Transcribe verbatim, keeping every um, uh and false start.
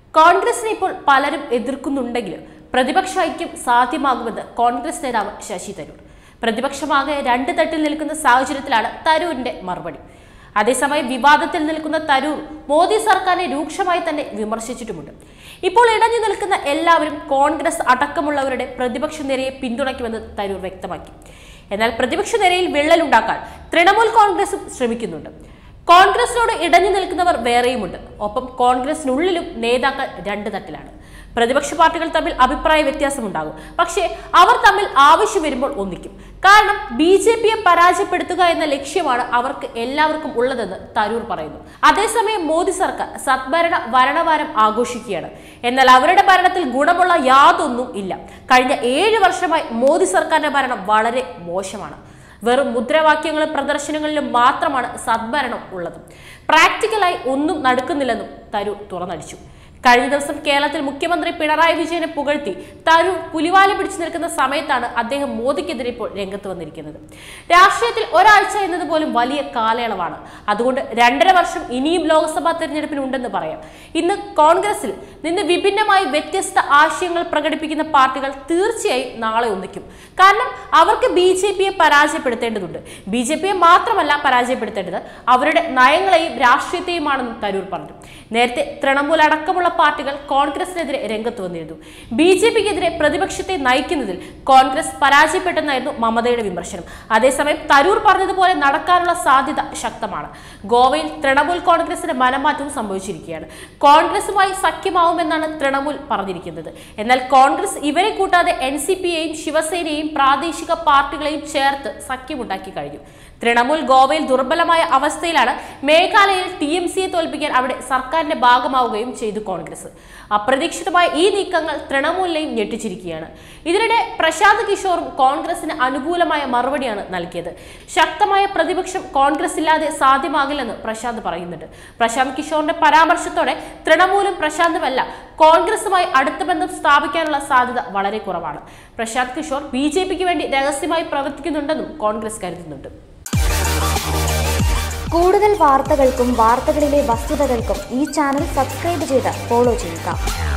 കോൺഗ്രസിനെ ഇപ്പോൾ പലരും എതിർക്കുന്നുണ്ടെങ്കിലും പ്രതിപക്ഷ ഐക്യം സാധ്യമാകുമെന്ന് കോൺഗ്രസ് നേതാവ് ശശി തരൂർ. പ്രതിപക്ഷമാകെ രണ്ട് തട്ടിൽ നിൽക്കുന്ന സാഹചര്യത്തിലാണ് തരൂരിന്റെ മറുപടി. അതേസമയം വിവാദത്തിൽ നിൽക്കുന്ന തരൂർ മോദി സർക്കാരിനെ രൂക്ഷമായി തന്നെ വിമർശിച്ചിട്ടുമുണ്ട്. ഇപ്പോൾ ഇടഞ്ഞു നിൽക്കുന്ന എല്ലാവരും കോൺഗ്രസ് അടക്കമുള്ളവരുടെ പ്രതിപക്ഷ നിരയെ പിന്തുണയ്ക്കുമെന്ന് തരൂർ വ്യക്തമാക്കി. എന്നാൽ പ്രതിപക്ഷ നിരയിൽ വിള്ളലുണ്ടാക്കാൻ തൃണമൂൽ കോൺഗ്രസും ശ്രമിക്കുന്നുണ്ട്. കോൺഗ്രസിനോട് ഇടഞ്ഞു നിൽക്കുന്നവർ വേറെയുമുണ്ട്. ഒപ്പം കോൺഗ്രസിനുള്ളിലും നേതാക്കൾ രണ്ട് തട്ടിലാണ്. പ്രതിപക്ഷ പാർട്ടികൾ തമ്മിൽ അഭിപ്രായ വ്യത്യാസമുണ്ടാകും. പക്ഷേ അവർ തമ്മിൽ ആവശ്യം വരുമ്പോൾ ഒന്നിക്കും. കാരണം ബി ജെ പിയെ പരാജയപ്പെടുത്തുക എന്ന ലക്ഷ്യമാണ് അവർക്ക് എല്ലാവർക്കും ഉള്ളതെന്ന് തരൂർ പറയുന്നു. അതേസമയം മോദി സർക്കാർ സദ്ഭരണ ഭരണവാരം ആഘോഷിക്കുകയാണ്. എന്നാൽ അവരുടെ ഭരണത്തിൽ ഗുണമുള്ള യാതൊന്നും ഇല്ല. കഴിഞ്ഞ ഏഴ് വർഷമായി മോദി സർക്കാരിന്റെ ഭരണം വളരെ മോശമാണ്. വെറും മുദ്രാവാക്യങ്ങളും പ്രദർശനങ്ങളിലും മാത്രമാണ് സദ്ഭരണം ഉള്ളത്. പ്രാക്ടിക്കലായി ഒന്നും നടക്കുന്നില്ലെന്നും തരൂർ തുറന്നടിച്ചു. കഴിഞ്ഞ ദിവസം കേരളത്തിൽ മുഖ്യമന്ത്രി പിണറായി വിജയനെ പുകഴ്ത്തി തരൂർ പുലിവാല പിടിച്ചു നിൽക്കുന്ന സമയത്താണ് അദ്ദേഹം മോദിക്കെതിരെ ഇപ്പോൾ രംഗത്ത് വന്നിരിക്കുന്നത്. രാഷ്ട്രീയത്തിൽ ഒരാഴ്ച എന്നത് പോലും വലിയ കാലയളവാണ്. അതുകൊണ്ട് രണ്ടര വർഷം ഇനിയും ലോക്സഭാ തെരഞ്ഞെടുപ്പിന് ഉണ്ടെന്ന് പറയാം. ഇന്ന് കോൺഗ്രസിൽ നിന്ന് വിഭിന്നമായി വ്യത്യസ്ത ആശയങ്ങൾ പ്രകടിപ്പിക്കുന്ന പാർട്ടികൾ തീർച്ചയായും നാളെ ഒന്നിക്കും. കാരണം അവർക്ക് ബി ജെ പിയെ പരാജയപ്പെടുത്തേണ്ടതുണ്ട്. ബി ജെ പിയെ മാത്രമല്ല പരാജയപ്പെടുത്തേണ്ടത്, അവരുടെ നയങ്ങളെയും രാഷ്ട്രീയത്തെയുമാണെന്നും തരൂർ പറഞ്ഞു. നേരത്തെ തൃണമൂൽ അടക്കമുള്ള പാർട്ടികൾ കോൺഗ്രസിനെതിരെ രംഗത്ത് വന്നിരുന്നു. ബി ജെ പിക്കെതിരെ പ്രതിപക്ഷത്തെ നയിക്കുന്നതിൽ കോൺഗ്രസ് പരാജയപ്പെട്ടെന്നായിരുന്നു മമതയുടെ വിമർശനം. അതേസമയം തരൂർ പറഞ്ഞതുപോലെ നടക്കാനുള്ള സാധ്യത ശക്തമാണ്. ഗോവയിൽ തൃണമൂൽ കോൺഗ്രസിന്റെ മനംമാറ്റവും സംഭവിച്ചിരിക്കുകയാണ്. കോൺഗ്രസുമായി സഖ്യമാവുമെന്നാണ് തൃണമൂൽ പറഞ്ഞിരിക്കുന്നത്. എന്നാൽ കോൺഗ്രസ് ഇവരെ കൂട്ടാതെ എൻ സി പിയെയും ശിവസേനയെയും പ്രാദേശിക പാർട്ടികളെയും ചേർത്ത് സഖ്യമുണ്ടാക്കി കഴിഞ്ഞു. തൃണമൂൽ ഗോവയിൽ ദുർബലമായ അവസ്ഥയിലാണ്. മേഘാലയയിൽ ടി എം സിയെ തോൽപ്പിക്കാൻ അവിടെ സർക്കാരിന്റെ ഭാഗമാവുകയും ചെയ്തു കോൺഗ്രസ്. അപ്രതീക്ഷിതമായ ഈ നീക്കങ്ങൾ തൃണമൂലിനെയും ഞെട്ടിച്ചിരിക്കുകയാണ്. ഇതിനിടെ പ്രശാന്ത് കിഷോറും കോൺഗ്രസിന് അനുകൂലമായ മറുപടിയാണ് നൽകിയത്. ശക്തമായ പ്രതിപക്ഷം കോൺഗ്രസ് ഇല്ലാതെ സാധ്യമാകില്ലെന്ന് പ്രശാന്ത് പറയുന്നുണ്ട്. പ്രശാന്ത് കിഷോറിന്റെ പരാമർശത്തോടെ തൃണമൂലും പ്രശാന്തുമല്ല കോൺഗ്രസുമായി അടുത്ത ബന്ധം സ്ഥാപിക്കാനുള്ള സാധ്യത വളരെ കുറവാണ്. പ്രശാന്ത് കിഷോർ ബി ജെ പിക്ക് വേണ്ടി രഹസ്യമായി പ്രവർത്തിക്കുന്നുണ്ടെന്നും കോൺഗ്രസ് കരുതുന്നുണ്ട്. കൂടുതൽ വാർത്തകൾക്കും വാർത്തകളിലെ വസ്തുതകൾക്കും ഈ ചാനൽ സബ്സ്ക്രൈബ് ചെയ്ത് ഫോളോ ചെയ്യുക.